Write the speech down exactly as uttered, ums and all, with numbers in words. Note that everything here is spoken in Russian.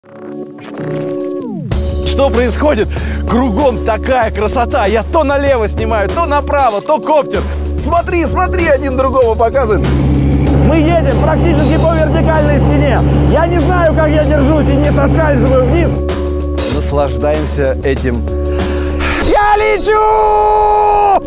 Что происходит? Кругом такая красота. Я то налево снимаю, то направо, то коптер. Смотри, смотри, один другого показывает. Мы едем практически по вертикальной стене. Я не знаю, как я держусь и не соскальзываю вниз. Наслаждаемся этим. Я лечу!